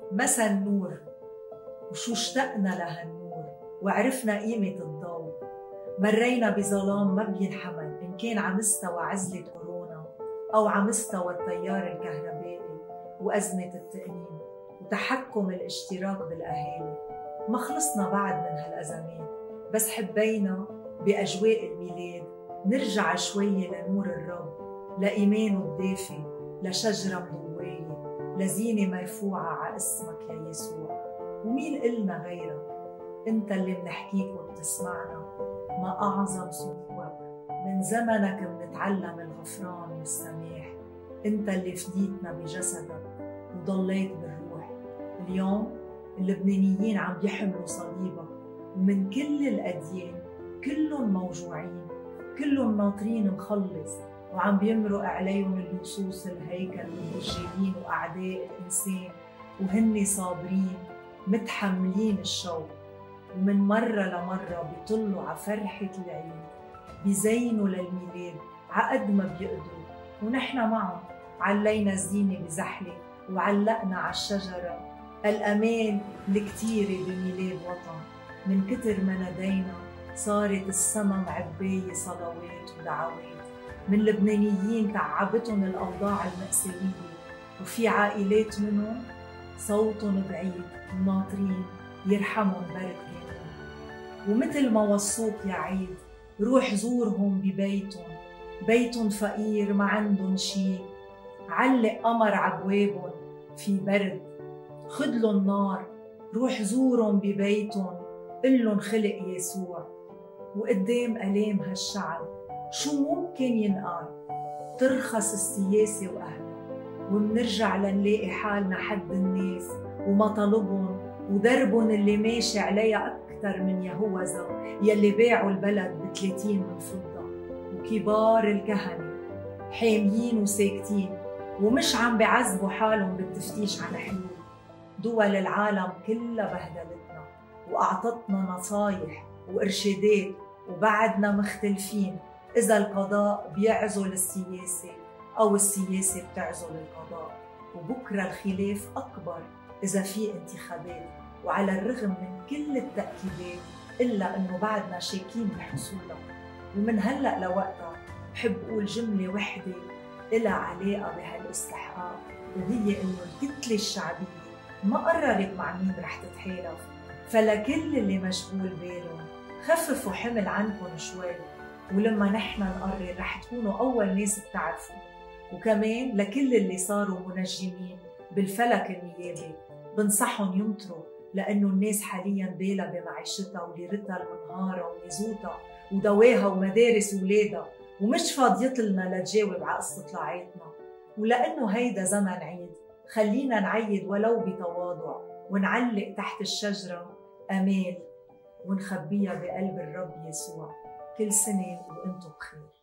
مسا النور وشو اشتقنا لهالنور وعرفنا قيمة الضوء. مرينا بظلام ما بينحمل إن كان على مستوى عزلة كورونا أو على مستوى التيار الكهربائي وأزمة التأمين وتحكم الاشتراك بالأهالي. ما خلصنا بعد من هالأزمات، بس حبينا بأجواء الميلاد نرجع شوي لنور الرب، لإيمانه الدافي، لشجرة مضوية، لزينة مرفوعة على اسمك يا يسوع. ومين إلنا غيرك؟ أنت اللي منحكيك وبتسمعنا. ما أعظم صوتك، من زمنك منتعلم الغفران والسماح. أنت اللي فديتنا بجسدك وضليت بالروح. اليوم اللبنانيين عم بيحملوا صليبك، ومن كل الأديان كلهم موجوعين، كلهم ناطرين مخلص، وعم بيمرق عليهم اللصوص الهيكل والرجالين وأعداء الإنسان، وهن صابرين متحملين الشوق. ومن مرة لمرة بيطلوا على فرحة العيد، بيزينوا للميلاد عقد ما بيقدروا، ونحن معهم علينا الزينة بزحلة وعلقنا على الشجرة الأمان الكتيرة بميلاد وطن. من كتر ما ندينا صارت السما معباية صلوات ودعوات من لبنانيين تعبتهم الأوضاع المأساوية، وفي عائلات منهم صوتهم بعيد وناطرين يرحمهم بركة. ومثل ما وصوك يا عيد، روح زورهم ببيتهم، بيتهم فقير ما عندهم شي، علق قمر عبوابهم في برد، خدلن نار، روح زورهم ببيتهم، قلن خلق يسوع. وقدام ألام هالشعب شو ممكن ينقال؟ ترخص السياسة وأهلها، ومنرجع لنلاقي حالنا حد الناس ومطالبهم ودربهم اللي ماشي عليها أكثر من يهوذا يلي باعوا البلد ب30 من فضة. وكبار الكهنة حاميين وساكتين ومش عم بيعذبوا حالهم بالتفتيش عن حلول. دول العالم كلها بهدلتنا وأعطتنا نصايح وإرشادات، وبعدنا مختلفين إذا القضاء بيعزل السياسة أو السياسة بتعزل القضاء. وبكرة الخلاف أكبر إذا في انتخابات. وعلى الرغم من كل التأكيدات إلا أنه بعدنا شاكين بحصولها. ومن هلأ لوقتها بحب أقول جملة وحدة إلها علاقة بهالاستحقاق، وهي أنه الكتلة الشعبية ما قررت مع مين رح تتحالف. فلكل اللي مشغول بالهم خففوا حمل عنكم شوي، ولما نحن نقرر رح تكونوا أول ناس بتعرفوا. وكمان لكل اللي صاروا منجمين بالفلك النيابي بنصحهم يمطروا، لأنه الناس حالياً بالها بمعيشتها وليرتها المنهارة ونزوتها ودواها ومدارس ولادها، ومش فاضيتلنا لتجاوب على استطلاعاتنا. ولأنه هيدا زمن عيد، خلينا نعيد ولو بتواضع، ونعلق تحت الشجرة أمال ونخبيها بقلب الرب يسوع. كل سنة وأنتم بخير.